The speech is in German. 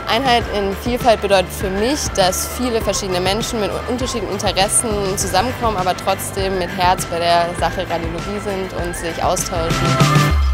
Einheit in Vielfalt bedeutet für mich, dass viele verschiedene Menschen mit unterschiedlichen Interessen zusammenkommen, aber trotzdem mit Herz bei der Sache Radiologie sind und sich austauschen.